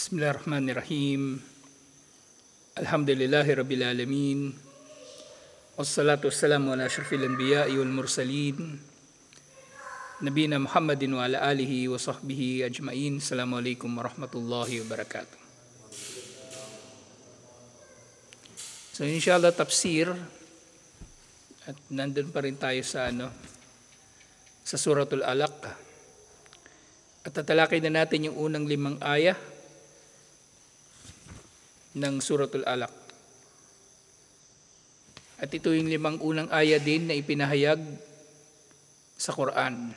Bismillahirrahmanirrahim. Alhamdulillahi Rabbil Alamin. Wassalatu wassalamu ala asyrafil anbiya'i wal mursalin. Nabiyina Muhammadin wa ala alihi wa sahbihi ajma'in. Assalamualaikum warahmatullahi wabarakatuh. So inshallah tafsir. At nandun pa rin tayo sa Suratul Alaq. At tatalakay na natin yung unang 5 ayah ng Suratul Alaq. At ito yung 5 unang ayah din na ipinahayag sa Quran.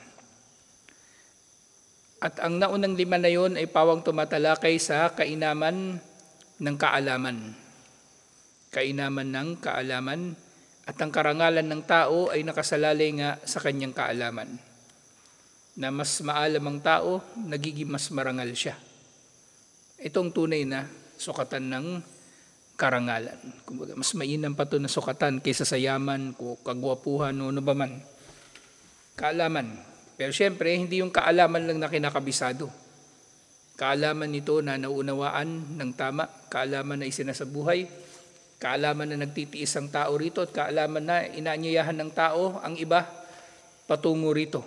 At ang naunang 5 na yon ay pawang tumatalakay sa kainaman ng kaalaman. Kainaman ng kaalaman at ang karangalan ng tao ay nakasalalay nga sa kanyang kaalaman. Na mas maalam ang tao, nagiging mas marangal siya. Itong tunay na sukatan ng karangalan. Kumbaga, mas mainam pa ito na sukatan kaysa sa yaman, kagwapuhan o ano ba man. Kaalaman. Pero syempre, hindi yung kaalaman lang na kinakabisado. Kaalaman nito na naunawaan ng tama, kaalaman na isinasabuhay, kaalaman na nagtitiis ang tao rito, at kaalaman na inaanyayahan ng tao ang iba patungo rito.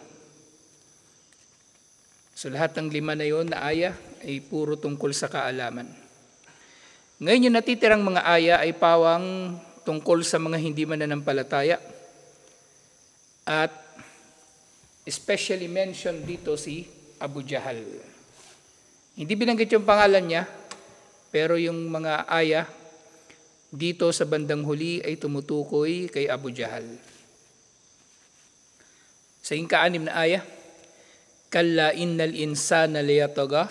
So lahat ng 5 na yon na ayah ay puro tungkol sa kaalaman. Ngayon yung natitirang mga ayah ay pawang tungkol sa mga hindi mananampalataya. At especially mentioned dito si Abu Jahal. Hindi binanggit yung pangalan niya, pero yung mga ayah dito sa bandang huli ay tumutukoy kay Abu Jahal. Sa ika-6 na ayah, Kalla innal insana layatagha.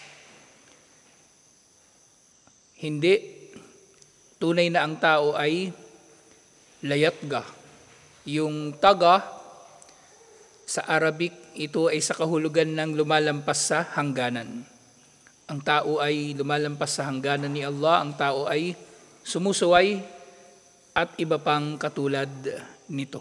Hindi, tunay na ang tao ay layatga. Yung taga, sa Arabic, ito ay sa kahulugan ng lumalampas sa hangganan. Ang tao ay lumalampas sa hangganan ni Allah, ang tao ay sumusuway at iba pang katulad nito.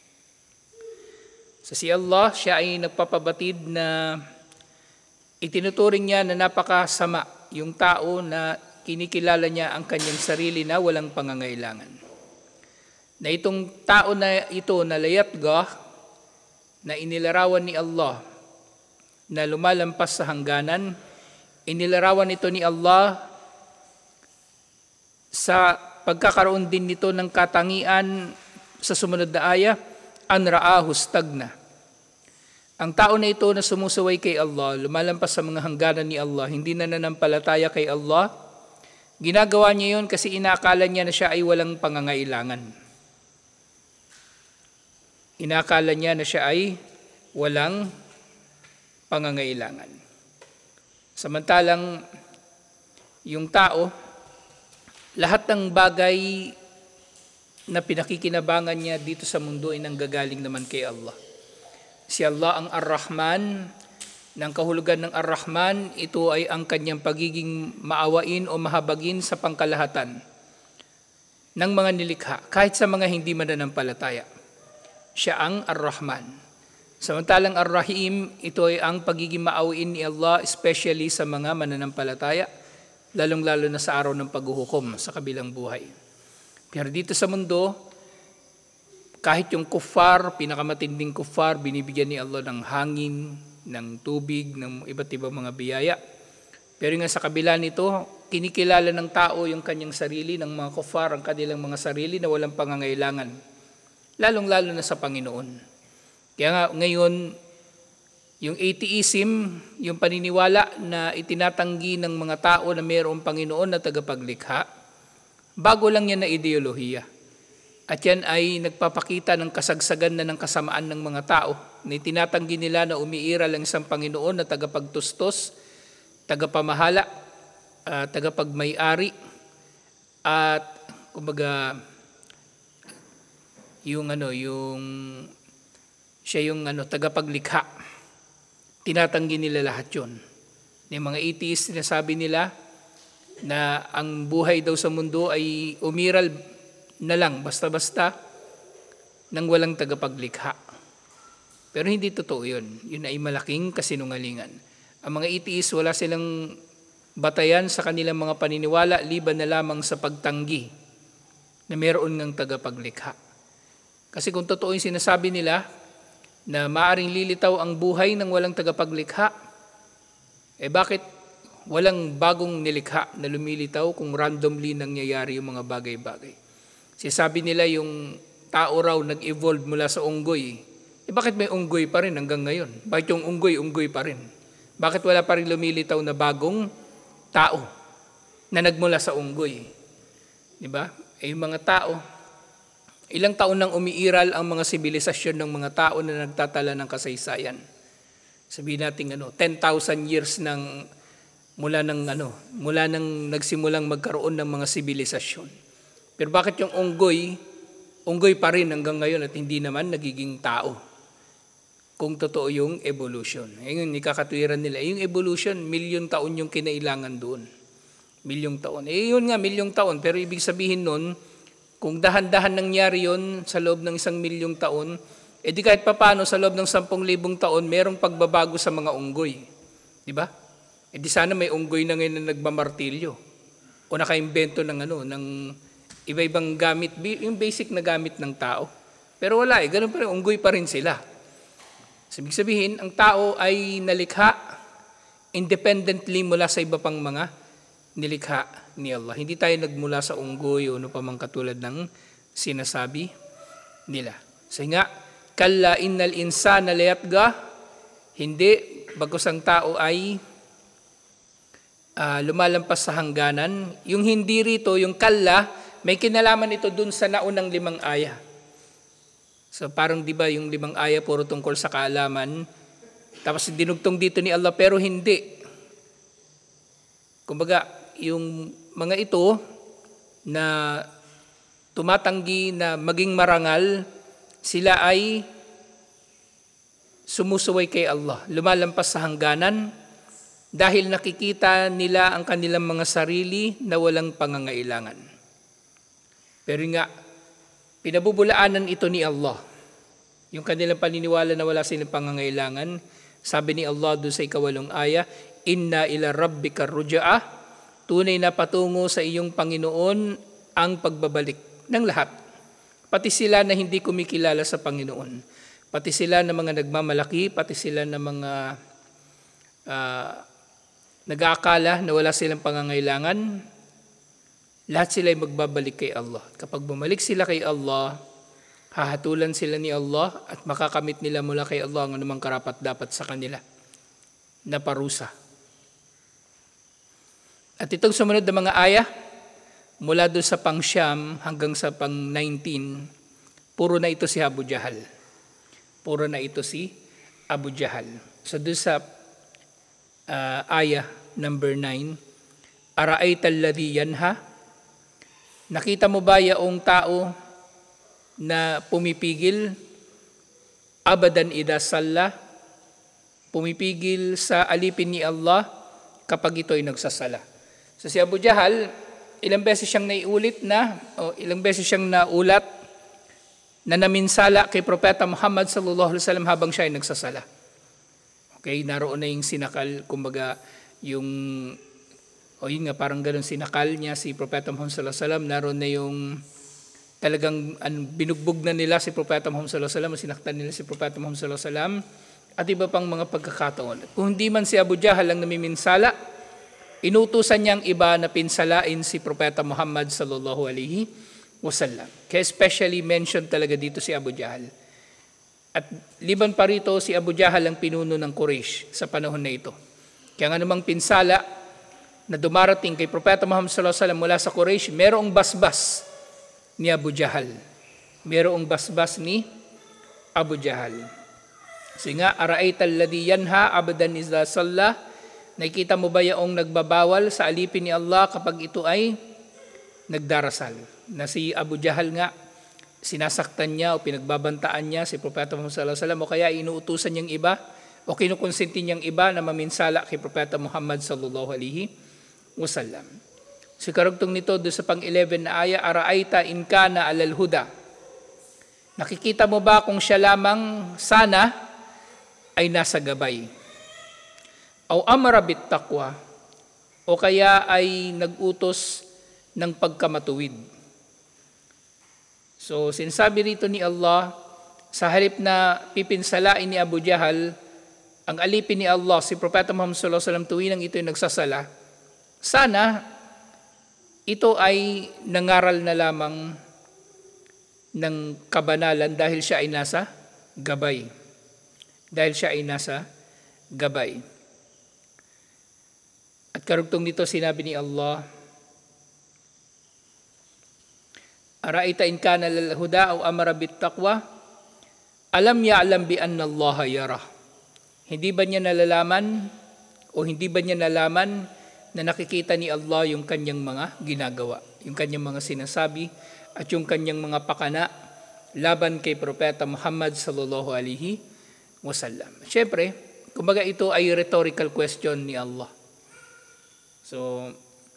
Sa si Allah, siya ay nagpapabatid na itinuturing niya na napakasama yung tao na kinikilala niya ang kanyang sarili na walang pangangailangan. Na itong tao na ito na layatga, na inilarawan ni Allah, na lumalampas sa hangganan, inilarawan ito ni Allah sa pagkakaroon din nito ng katangian sa sumunod na ayah, an ra'ahu stagna. Ang tao na ito na sumusuway kay Allah, lumalampas sa mga hangganan ni Allah, hindi na nanampalataya kay Allah, ginagawa niya yun kasi inakala niya na siya ay walang pangangailangan. Inakala niya na siya ay walang pangangailangan. Samantalang yung tao, lahat ng bagay na pinakikinabangan niya dito sa mundo ay nanggagaling naman kay Allah. Si Allah ang Ar-Rahman, ng kahulugan ng Ar-Rahman, ito ay ang kanyang pagiging maawain o mahabagin sa pangkalahatan ng mga nilikha, kahit sa mga hindi mananampalataya. Siya ang Ar-Rahman. Samantalang Ar-Rahim, ito ay ang pagiging maawain ni Allah, especially sa mga mananampalataya, lalong-lalo na sa araw ng paghuhukom sa kabilang buhay. Pero dito sa mundo, kahit yung kuffar, pinakamatinding kuffar, binibigyan ni Allah ng hangin, ng tubig, ng iba't ibang mga biyaya. Pero nga sa kabila nito, kinikilala ng tao yung kanyang sarili, ng mga kuffar, ang kanilang mga sarili na walang pangangailangan. Lalong-lalo na sa Panginoon. Kaya nga ngayon, yung atheism, yung paniniwala na itinatanggi ng mga tao na mayroong Panginoon na tagapaglikha, bago lang yan na ideolohiya. At yan ay nagpapakita ng kasagsagan na ng kasamaan ng mga tao na itinatanggi nila na umiiral ang isang Panginoon na tagapagtustos, tagapamahala, tagapagmay-ari, at kumbaga siya yung tagapaglikha. Tinatanggi nila lahat yun. Yung mga atheists, sinasabi nila na ang buhay daw sa mundo ay umiral na lang basta-basta nang walang tagapaglikha. Pero hindi totoo yun. Yun ay malaking kasinungalingan. Ang mga atheists, wala silang batayan sa kanilang mga paniniwala liban na lamang sa pagtanggi na meron ngang tagapaglikha. Kasi kung totoo yung sinasabi nila na maaring lilitaw ang buhay ng walang tagapaglikha, bakit walang bagong nilikha na lumilitaw kung randomly nangyayari yung mga bagay-bagay? Sabi nila yung tao raw nag-evolve mula sa unggoy. Bakit may unggoy pa rin hanggang ngayon? Bakit yung unggoy pa rin? Bakit wala pa rin lumilitaw na bagong tao na nagmula sa unggoy? Diba? Yung mga tao, ilang taon nang umiiral ang mga sibilisasyon ng mga tao na nagtatala ng kasaysayan. Sabihin natin 10,000 years mula nang nagsimulang magkaroon ng mga sibilisasyon. Pero bakit yung unggoy pa rin hanggang ngayon at hindi naman nagiging tao? Kung totoo yung evolution. Ngayon, ikakatwiran nila. Yung evolution, milyong taon yung kinailangan doon. Milyong taon. Yun nga, milyong taon. Pero ibig sabihin nun, kung dahan-dahan nangyari yun sa loob ng 1,000,000 taon, di kahit papano sa loob ng 10,000 taon, merong pagbabago sa mga unggoy. Di ba? Di sana may unggoy na ngayon na nagmamartilyo. O nakaimbento ng iba-ibang gamit, yung basic na gamit ng tao. Pero wala ganun pa rin, unggoy pa rin sila. Ibig sabihin, ang tao ay nalikha independently mula sa iba pang mga nilikha ni Allah. Hindi tayo nagmula sa unggoy o ano pa mang katulad ng sinasabi nila. So nga, kalla innal insana layatga, hindi, bagos ang tao ay lumalampas sa hangganan. Yung hindi rito, yung kalla, may kinalaman ito dun sa naunang 5 aya. So parang di ba yung 5 aya puro tungkol sa kaalaman, tapos dinugtong dito ni Allah pero hindi. Kumbaga, yung mga ito na tumatanggi na maging marangal, sila ay sumusuway kay Allah, lumalampas sa hangganan dahil nakikita nila ang kanilang mga sarili na walang pangangailangan. Pero nga, pinabubulaanan ito ni Allah. Yung kanilang paniniwala na wala silang pangangailangan, sabi ni Allah doon sa 8 aya, inna ila rabbika ruja'ah, tunay na patungo sa iyong Panginoon ang pagbabalik ng lahat. Pati sila na hindi kumikilala sa Panginoon. Pati sila na mga nagmamalaki, pati sila na mga nag-aakala na wala silang pangangailangan, lahat sila ay magbabalik kay Allah. Kapag bumalik sila kay Allah, hahatulan sila ni Allah at makakamit nila mula kay Allah ang anumang karapat-dapat sa kanila na parusa. At itong sumunod na mga aya, mula doon sa pang-Siyam hanggang sa pang-19, puro na ito si Abu Jahal. Puro na ito si Abu Jahal. So doon sa aya number 9, ara'ayta alladhi yanha, nakita mo ba yaong tao na pumipigil abadan idha salla, pumipigil sa alipin ni Allah kapag ito ay nagsasala. So si Abu Jahal, ilang beses siyang naiulit ilang beses siyang naulat na naminsala kay Propeta Muhammad sallallahu alaihi wasallam habang siya ay nagsasala. Okay, naroon na yung sinakal, kumbaga yung yun nga, parang ganun sinakal niya si Propeta Muhammad sallallahu alaihi wasallam, naroon na yung talagang binugbog na nila si Propeta Muhammad sallallahu alaihi wasallam, sinaktan nila si Propeta Muhammad sallallahu alaihi wasallam, at iba pang mga pagkakataon. Kung hindi man si Abu Jahal ang namiminsala, inutusan niyang iba na pinsalain si Propeta Muhammad sallallahu alaihi wasallam. Kaya especially mentioned talaga dito si Abu Jahal. At liban pa rito, si Abu Jahal ang pinuno ng Quraysh sa panahon na ito. Kaya nga namang pinsala na dumarating kay Propeta Muhammad sallallahu alaihi wasallam mula sa Quraysh, merong basbas ni Abu Jahal. Merong basbas ni Abu Jahal. So nga, ara'ayta alladhi yanha abadan idha salla, nakita mo ba yaong nagbabawal sa alipin ni Allah kapag ito ay nagdarasal? Na si Abu Jahal nga, sinasaktan niya o pinagbabantaan niya si Propeta Muhammad sallallahu alaihi wasallam, o kaya inuutusan niyang iba o kinukonsinti niyang iba na maminsala kay Propeta Muhammad sallallahu alaihi wasallam. Si karugtong nito doon sa pang-11 na aya, ara'ayta in kana alal huda, nakikita mo ba kung siya lamang sana ay nasa gabay? Aw amara bit taqwa, o kaya ay nag-utos ng pagkamatuwid. So sinasabi rito ni Allah, sa halip na pipinsalain ni Abu Jahal, ang alipin ni Allah, si Propeta Muhammad sallallahu alaihi wasallam tuwinang ito'y nagsasala, sana ito ay nangaral na lamang ng kabanalan dahil siya ay nasa gabay. Dahil siya ay nasa gabay. At karugtong nito sinabi ni Allah, Araita in kana lal huda aw amara bit taqwa, alam ya'lam bi anna Allah yara. Hindi ba niya nalalaman o hindi ba niya nalaman na nakikita ni Allah yung kanyang mga ginagawa, yung kanyang mga sinasabi at yung kanyang mga pakana laban kay Propeta Muhammad sallallahu alaihi wasallam. Siyempre, kumbaga ito ay rhetorical question ni Allah. So,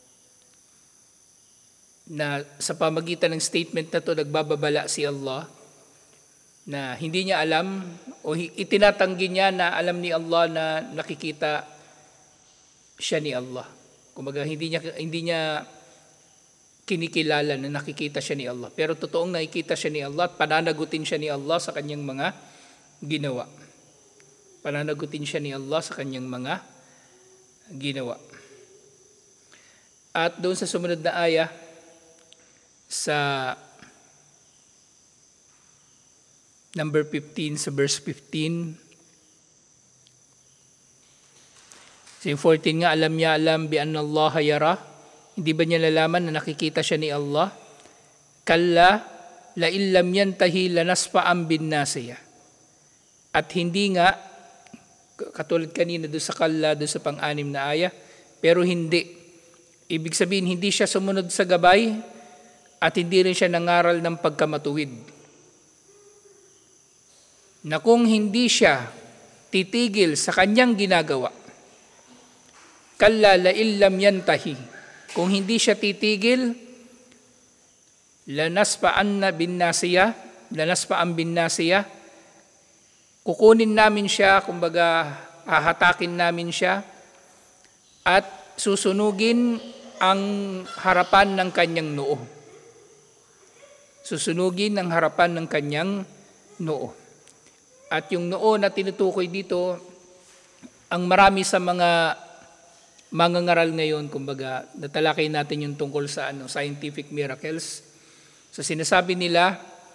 na sa pamagitan ng statement na to nagbababala si Allah na hindi niya alam o itinatanggi niya na alam ni Allah na nakikita siya ni Allah. Kumbaga hindi niya kinikilala na nakikita siya ni Allah. Pero totoong nakikita siya ni Allah at pananagutin siya ni Allah sa kanyang mga ginawa. Pananagutin siya ni Allah sa kanyang mga ginawa. At doon sa sumunod na aya, sa number 15, sa verse 15, sa 14 nga, alam bi anna Allah yara, hindi ba niya nalaman na nakikita siya ni Allah? Kalla, la illam yantahi lanasfa'an bin nasiya. At hindi nga, katulad kanina doon sa kalla, doon sa pang-anim na aya, pero hindi. Ibig sabihin, hindi siya sumunod sa gabay at hindi rin siya nangaral ng pagkamatuwid. Na kung hindi siya titigil sa kanyang ginagawa, kalla la illam yantahi, kung hindi siya titigil, lanasfa'an bin nasiya, kukunin namin siya, kumbaga hahatakin namin siya, at susunugin ang harapan ng kanyang noo. Susunugin ang harapan ng kanyang noo. At yung noo na tinutukoy dito, ang marami sa mga mangangaral ngayon, kumbaga, natalakay natin yung tungkol sa scientific miracles. So sinasabi nila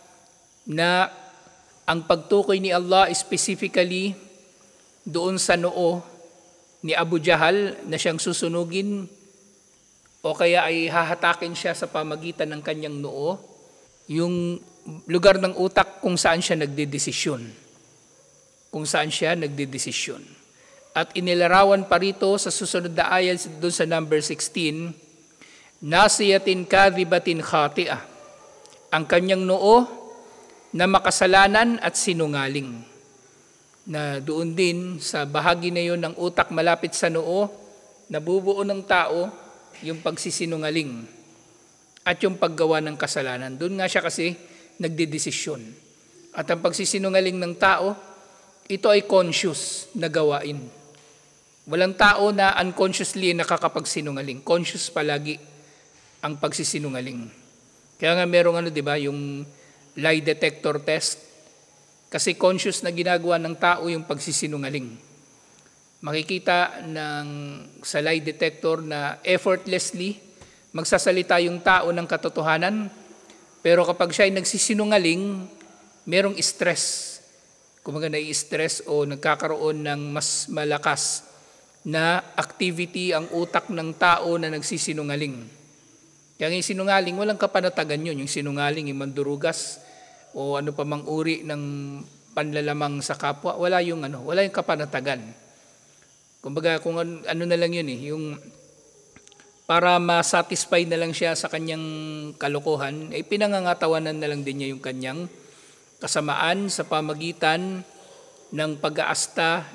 na ang pagtukoy ni Allah specifically doon sa noo ni Abu Jahal na siyang susunugin o kaya ay hahatakin siya sa pamagitan ng kanyang noo, yung lugar ng utak kung saan siya nagdedesisyon. Kung saan siya nagdedesisyon. At inilarawan pa rito sa susunod na ayat doon sa number 16, nasiyatin kadhibatin khati'ah, ang kanyang noo na makasalanan at sinungaling. Na doon din sa bahagi na yun ng utak malapit sa noo, nabubuo ng tao yung pagsisinungaling at yung paggawa ng kasalanan. Doon nga siya kasi nagdedesisyon. At ang pagsisinungaling ng tao, ito ay conscious na gawain. Walang tao na unconsciously nakakapagsinungaling. Conscious palagi ang pagsisinungaling. Kaya nga merong yung lie detector test. Kasi conscious na ginagawa ng tao yung pagsisinungaling. Makikita sa lie detector na effortlessly magsasalita yung tao ng katotohanan. Pero kapag siya ay nagsisinungaling, merong stress. Kumaga nai-stress o nagkakaroon ng mas malakas na activity ang utak ng tao na nagsisinungaling. Kaya yung sinungaling, walang kapanatagan yun. Yung sinungaling, yung mandurugas o ano pa mang uri ng panlalamang sa kapwa, wala yung kapanatagan. Kumbaga kung ano na lang yun yung para ma-satisfy na lang siya sa kanyang kalokohan, pinangangatawanan na lang din niya yung kanyang kasamaan sa pamagitan ng pag-aasta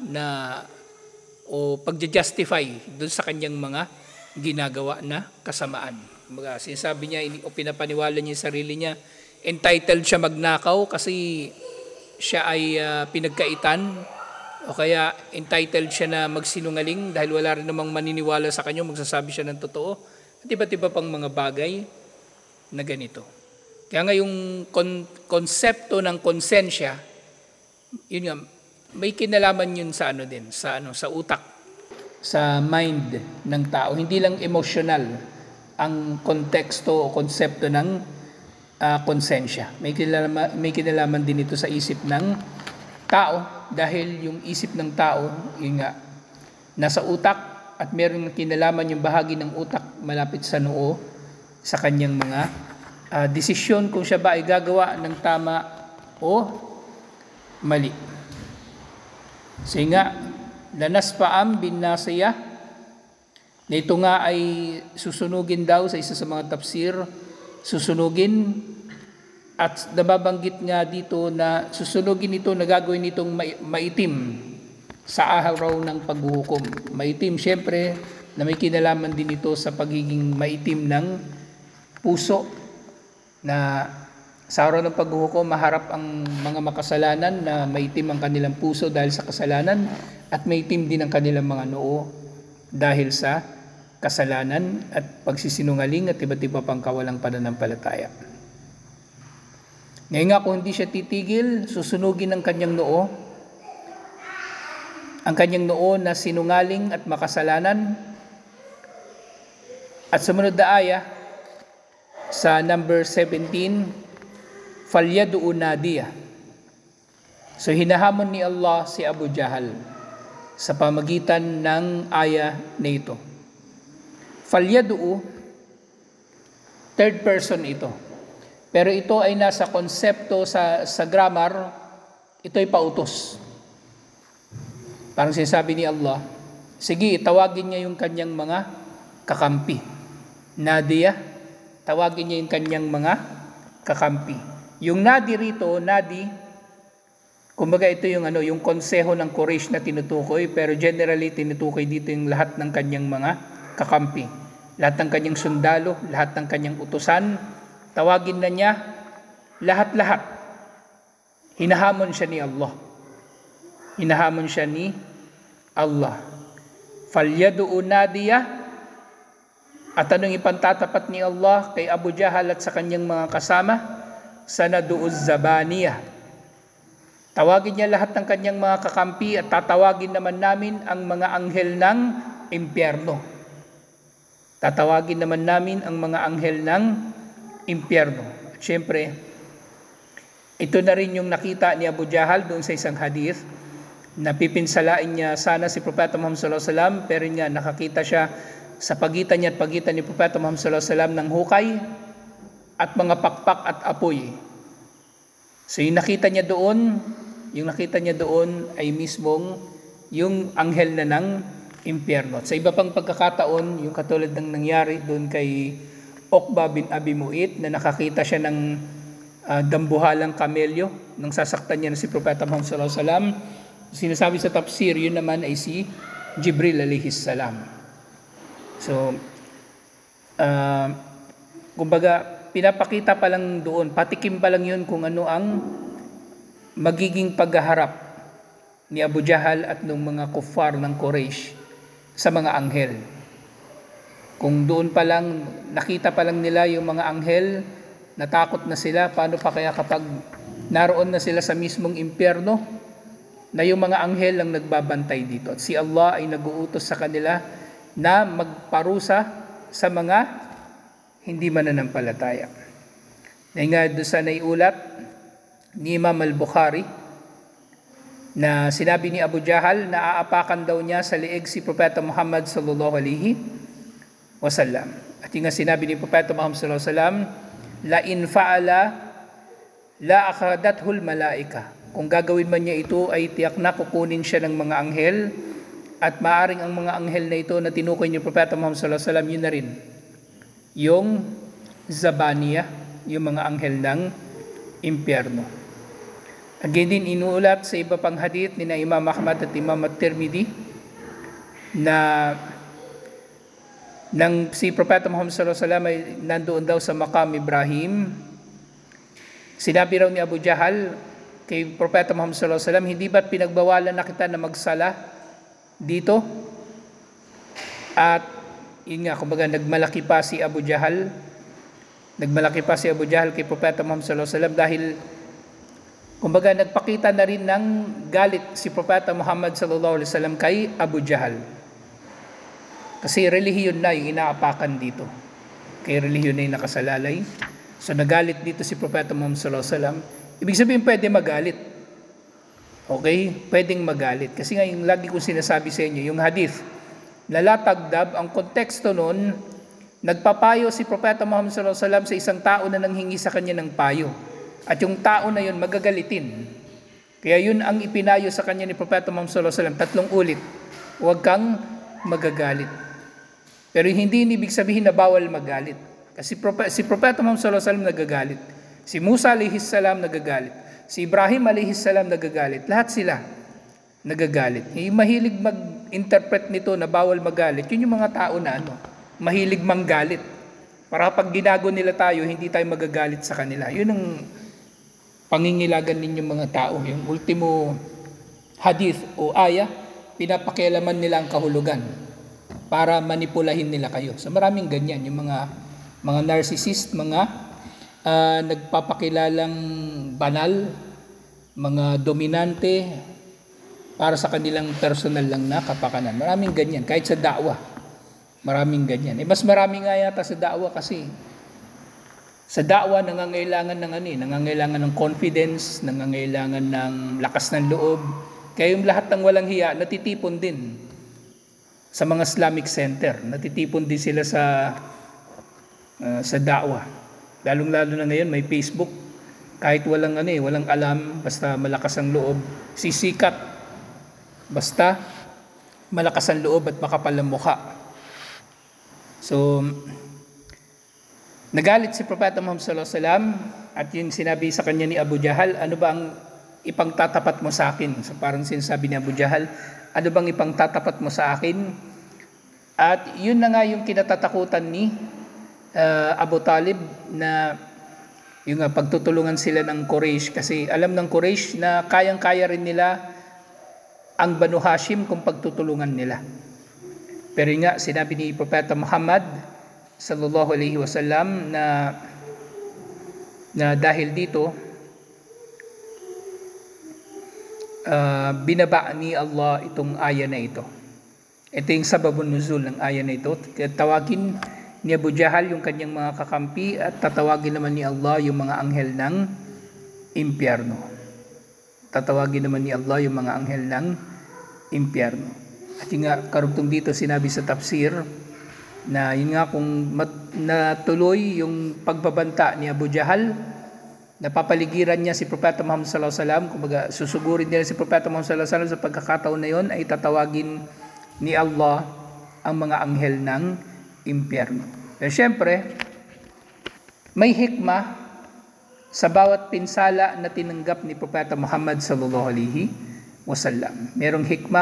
o pagja-justify doon sa kanyang mga ginagawa na kasamaan. Kumbaga, sinasabi niya o pinapaniwala niya sa sarili niya, entitled siya magnakaw kasi siya ay pinagkaitan O kaya entitled siya na magsinungaling dahil wala rin namang maniniwala sa kanya, magsasabi siya ng totoo. At iba't iba pang mga bagay na ganito. Kaya nga yung konsepto ng konsensya, yun nga, may kinalaman yun sa sa utak, sa mind ng tao. Hindi lang emotional ang konteksto o konsepto ng konsensya. May kinalaman din ito sa isip ng tao dahil yung isip ng tao, yun nga, nasa utak at meron kinalaman yung bahagi ng utak malapit sa noo sa kanyang mga desisyon kung siya ba ay gagawa ng tama o mali. So nga, lanaspaam bin Nasiyah, na ito nga ay susunugin daw sa isa sa mga tafsir, susunugin at nababanggit nga dito na susunugin ito na gagawin itong maitim sa araw ng paghuhukom. Maitim, syempre, na may kinalaman din ito sa pagiging maitim ng puso, na sa araw ng paghuhukom maharap ang mga makasalanan na maitim ang kanilang puso dahil sa kasalanan at maitim din ang kanilang mga noo dahil sa kasalanan at pagsisinungaling at iba't iba pang kawalang pananampalataya. Ngayon nga, kung hindi siya titigil, susunugin ang kanyang noo, na sinungaling at makasalanan. At sumunod na aya, sa number 17, Falyadu'u Nadiyah. So hinahamon ni Allah si Abu Jahal sa pamagitan ng aya na ito. Falyadu'u, third person ito. Pero ito ay nasa konsepto sa grammar, ito ay pautos. Parang sinasabi ni Allah, sige, tawagin niya yung kanyang mga kakampi. Nadiyah, tawagin niya yung kanyang mga kakampi. Yung nadi rito, kumbaga ito yung konseho ng Quraysh na tinutukoy, pero generally tinutukoy dito yung lahat ng kanyang mga kakampi. Lahat ng kanyang sundalo, lahat ng kanyang utusan, tawagin na niya lahat-lahat. Hinahamon siya ni Allah. Hinahamon siya ni Allah. Falyadu'u Nadiyah. At anong ipantatapat ni Allah kay Abu Jahal at sa kanyang mga kasama? Sanadu'uz Zabaniyah. Tawagin niya lahat ng kanyang mga kakampi at tatawagin naman namin ang mga anghel ng impyerno. Tatawagin naman namin ang mga anghel ng impyerno. At syempre, ito na rin yung nakita ni Abu Jahal doon sa isang hadith na pipinsalain niya sana si Propeta Muhammad sallallahu alaihi wasallam, pero nga nakakita siya sa pagitan niya at pagitan ni Propeta Muhammad sallallahu alaihi wasallam ng hukay at mga pakpak at apoy. So yung nakita niya doon ay mismong yung anghel na ng impyerno. At sa iba pang pagkakataon, yung katulad ng nangyari doon kay Uqba bin Abi Mu'ayt, na nakakita siya ng dambuhalang kamelyo nang sasaktan niya na si Propeta Muhammad sallallahu alaihi wasallam. Sinasabi sa tafsir, yun naman ay si Jibril alayhis salam. So, kumbaga, pinapakita pa lang doon, patikim pa lang yun kung ano ang magiging paghaharap ni Abu Jahal at ng mga kuffar ng Quraysh sa mga anghel. Kung doon pa lang, nakita pa lang nila yung mga anghel, natakot na sila, paano pa kaya kapag naroon na sila sa mismong impyerno, na yung mga anghel lang nagbabantay dito. At si Allah ay nag-uutos sa kanila na magparusa sa mga hindi mananampalataya. Na nga doon sa naiulat ni Imam al-Bukhari na sinabi ni Abu Jahal na aapakan daw niya sa liig si Propeta Muhammad sallallahu alaihi wasallam. At yung nga sinabi ni Propeta Muhammad sallallahu alaihi wasallam, la in fa'ala la akhadathul malaika. Kung gagawin man niya ito ay tiyak na kukunin siya ng mga anghel. At maaring ang mga anghel na ito na tinukoy ni Propeta Muhammad sallallahu alaihi wasallam, yun na rin yung Zabaniyah, yung mga anghel ng impyerno. Again din inuulat sa iba pang hadith ni na Imam Ahmad at Imam at-Tirmidhi na nang si Propeta Muhammad sallallahu alaihi wasallam ay nandoon daw sa Maqam Ibrahim, sinabi raw ni Abu Jahal, kay Propeta Muhammad sallallahu alaihi wasallam, hindi ba't pinagbawalan na kita na magsala dito? At yun nga, kumbaga nagmalaki pa si Abu Jahal kay Propeta Muhammad sallallahu alaihi wasallam dahil kumbaga nagpakita na rin ng galit si Propeta Muhammad sallallahu alaihi wasallam kay Abu Jahal. Kasi relihiyon na yung inaapakan dito. Kay relihiyon na yung nakasalalay. So nagalit dito si Propeta Muhammad sallallahu alaihi wasallam. Ibig sabihin pwede magalit. Okay? Pwedeng magalit. Kasi nga yung lagi kong sinasabi sa inyo, yung hadith, lalatagdab, ang konteksto nun, nagpapayo si Propeta Muhammad sallallahu alaihi wasallam sa isang tao na nanghingi sa kanya ng payo. At yung tao na yun magagalitin. Kaya yun ang ipinayo sa kanya ni Propeta Muhammad sallallahu alaihi wasallam 3 ulit. Huwag kang magagalit. Pero hindi ibig sabihin na bawal magalit. Kasi si Propeta Muhammad sallallahu alaihi wasallam nagagalit. Si Musa alayhis salam nagagalit. Si Ibrahim alayhis salam nagagalit. Lahat sila nagagalit. Yung mahilig mag-interpret nito na bawal magalit, yun yung mga tao na mahilig manggalit. Para pag ginago nila tayo, hindi tayo magagalit sa kanila. Yun ang pangingilagan ninyong mga tao. Yung ultimo hadith o aya, pinapakialaman nila ang kahulugan para manipulahin nila kayo. So maraming ganyan, yung mga narcissist, mga nagpapakilalang banal, mga dominante para sa kanilang personal lang na kapakanan. Maraming ganyan, kahit sa da'wa. Maraming ganyan. Mas marami nga yata sa da'wa kasi sa da'wa nangangailangan ng confidence, nangangailangan ng lakas ng loob. Kaya yung lahat ng walang hiya, natitipon din sa mga Islamic center. Natitipon din sila sa da'wa. Lalong-lalo na ngayon may Facebook. Kahit walang alam, basta malakas ang loob, sisikat. Basta malakas ang loob at makapal ang mukha. So, nagalit si Propeta Muhammad sallallahu alaihi wasallam at yung sinabi sa kanya ni Abu Jahal, ano ba ang ipangtatapat mo sa akin? So parang sinasabi ni Abu Jahal, ano bang ipangtatapat mo sa akin? At yun na nga yung kinatatakutan ni Abu Talib na yung pagtutulungan sila ng Quraysh kasi alam ng Quraysh na kayang-kaya rin nila ang Banu Hashim kung pagtutulungan nila. Pero nga sinabi ni Propeta Muhammad sallallahu alaihi wasallam na dahil dito binaba ni Allah itong aya na ito. Ito yung sababun nuzul ng aya na ito. Tawagin ni Abu Jahal yung kanyang mga kakampi at tatawagin naman ni Allah yung mga anghel ng impyerno. Tatawagin naman ni Allah yung mga anghel ng impyerno. At yung nga, karugtong dito sinabi sa tafsir na yun nga kung natuloy yung pagbabanta ni Abu Jahal, napapaligiran niya si Propeta Muhammad sallallahu alaihi wasallam, kumbaga susugurin niya si Propeta Muhammad sallallahu alaihi wasallam sa pagkakataon na yun ay tatawagin ni Allah ang mga anghel ng impyerno. Pero syempre, may hikmah sa bawat pinsala na tinanggap ni Propeta Muhammad sallallahu alaihi wasallam. Merong hikmah,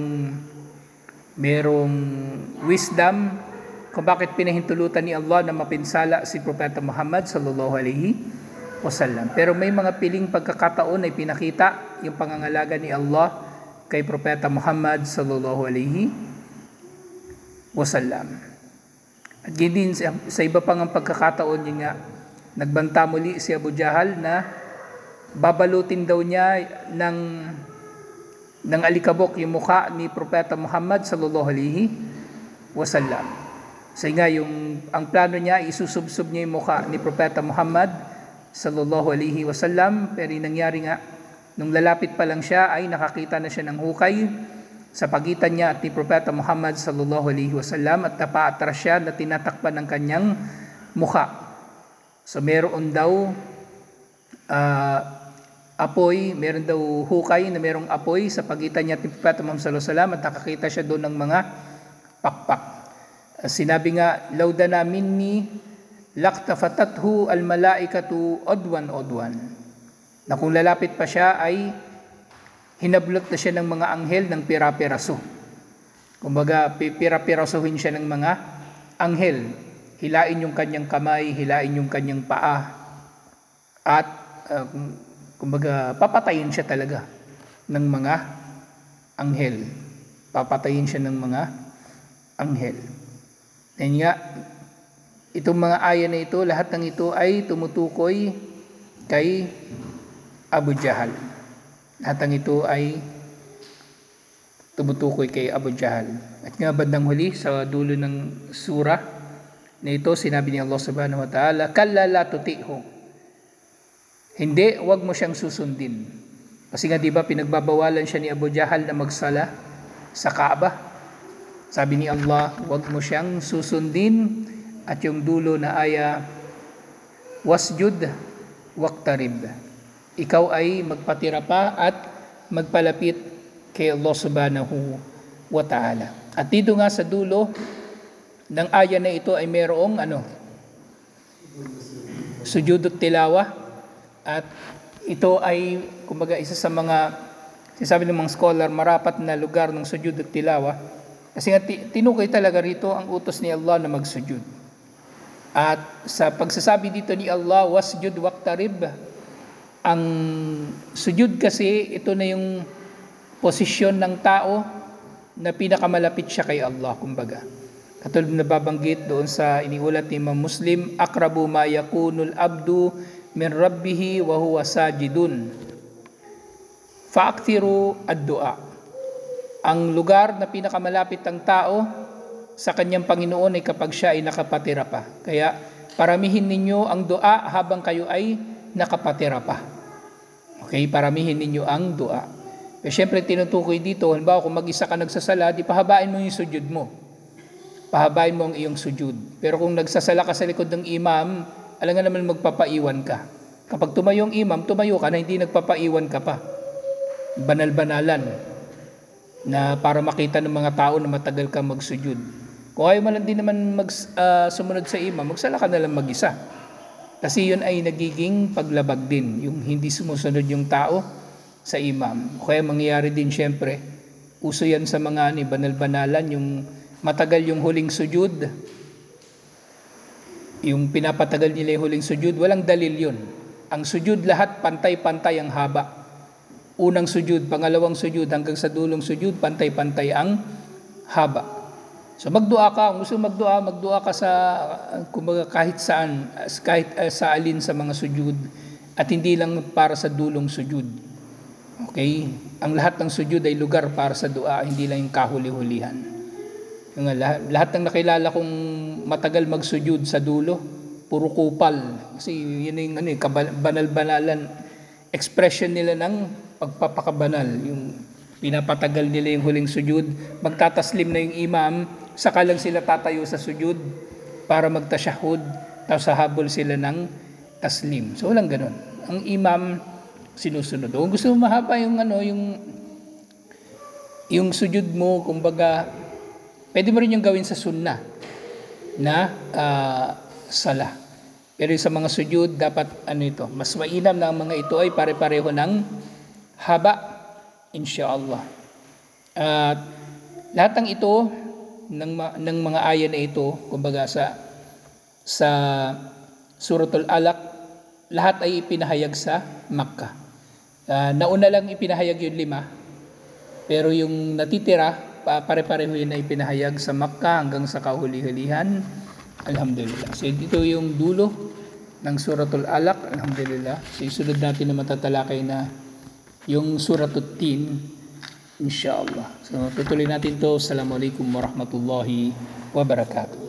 merong wisdom kung bakit pinahintulutan ni Allah na mapinsala si Propeta Muhammad sallallahu alaihi wasallam. Pero may mga piling pagkakataon ay pinakita yung pangangalaga ni Allah kay Propeta Muhammad sallallahu alaihi wasallam. At din sa iba pang pagkakataon yun nga, nagbanta muli si Abu Jahal na babalutin daw niya ng alikabok yung mukha ni Propeta Muhammad sallallahu alaihi wasallam. So nga ang plano niya, isusubsob niya yung mukha ni Propeta Muhammad sallallahu alaihi wasallam. Pero yung nangyari nga, nung lalapit pa lang siya ay nakakita na siya ng hukay sa pagitan niya at ni Propeta Muhammad sallallahu alaihi wasallam at napaatras siya na tinatakpan ng kanyang mukha. So meron daw meron daw hukay na merong apoy sa pagitan niya at ni Propeta Muhammad sallallahu alaihi wasallam at nakakita siya doon ng mga pakpak. Sinabi nga, laudana minni laktafatathu almalaikatu odwan. Na kung lalapit pa siya ay hinablot na siya ng mga anghel ng pira-piraso. Kumbaga, pira-pirasuhin siya ng mga anghel. Hilain yung kanyang kamay, hilain yung kanyang paa. At Kumbaga, papatayin siya talaga ng mga anghel. Papatayin siya ng mga anghel. Yan nga, itong mga aya na ito, lahat ng ito ay tumutukoy kay Abu Jahal. Lahat ng ito ay tumutukoy kay Abu Jahal. At nga bandang huli sa dulo ng surah na ito, sinabi ni Allah subhanahu wa ta'ala, "Kalla la tuti'hu." Hindi, wag mo siyang susundin. Kasi nga 'di ba pinagbabawalan siya ni Abu Jahal na magsala sa Kaaba. Sabi ni Allah, wag mo siyang susundin. At yung dulo na aya, wasjud waqtarib. Ikaw ay magpatira pa at magpalapit kay Allah subhanahu wa ta'ala. At dito nga sa dulo ng aya na ito ay mayroong sujudut tilawa. At ito ay kumbaga isa sa mga sinasabi ng mga scholar marapat na lugar ng sujudut tilawa. Kasi nga tinukay talaga rito ang utos ni Allah na magsujud. At sa pagsasabi dito ni Allah, wasjud waqtarib, ang sujud kasi ito na yung posisyon ng tao na pinakamalapit siya kay Allah, kumbaga. Katulad na babanggit doon sa iniulat ni Imam Muslim, akrabu ma yakunul abdu min rabbihi wa huwa sajidun. Fa'aktiru ad-du'a. Ang lugar na pinakamalapit ang tao sa kanyang Panginoon ay kapag siya ay nakapatira pa. Kaya paramihin ninyo ang dua habang kayo ay nakapatira pa. Okay, paramihin ninyo ang dua. Pero syempre tinutukoy dito, halimbawa kung mag-isa ka nagsasala, di pahabain mo yung sujud mo. Pahabain mo ang iyong sujud. Pero kung nagsasala ka sa likod ng imam, alam nga naman magpapaiwan ka. Kapag tumayo ang imam, tumayo ka na hindi nagpapaiwan ka pa. Banal-banalan na para makita ng mga tao na matagal ka magsujud. Kung ayaw man din naman sumunod sa imam, magsala ka na lang mag-isa. Kasi yun ay nagiging paglabag din, yung hindi sumusunod yung tao sa imam. Kaya mangyayari din syempre, uso yan sa mga banal-banalan, yung matagal yung huling sujud, yung pinapatagal nila yung huling sujud, walang dalil yun. Ang sujud lahat pantay-pantay ang haba. Unang sujud, pangalawang sujud, hanggang sa dulong sujud, pantay-pantay ang haba. So magdua ka, kung gusto magdua ka sa kumbaga kahit saan, kahit sa alin sa mga sujud, at hindi lang para sa dulong sujud. Okay? Ang lahat ng sujud ay lugar para sa dua, hindi lang yung kahuli-hulihan. Yung lahat ng nakilala kong matagal magsujud sa dulo, puro kupal. Kasi yun yung banal-banalan expression nila ng pagpapakabanal, yung pinapatagal nila yung huling sujud, magtataslim na yung imam, saka lang sila tatayo sa sujud para magtasyahud, tapos hahabol sila ng taslim. So walang ganun. Ang imam sinusunod. Kung gusto mo mahaba yung yung sujud mo, kumbaga pwede mo rin yung gawin sa sunnah na salah. Pero sa mga sujud, dapat mas mainam na ang mga ito ay pare-pareho ng haba, insyaallah. At lahat ng ito, ng mga aya na ito, kumbaga sa Suratul Alaq, lahat ay ipinahayag sa Makkah. Nauna lang ipinahayag yung 5, pero yung natitira, pare-pareho yun na ipinahayag sa Makkah hanggang sa kahuli-hulihan. Alhamdulillah. So ito yung dulo ng Suratul Alaq. Alhamdulillah. So isunod natin na matatalakay na yung Suratul Tin, insyaallah. So tutuloy natin to. Assalamualaikum warahmatullahi wabarakatuh.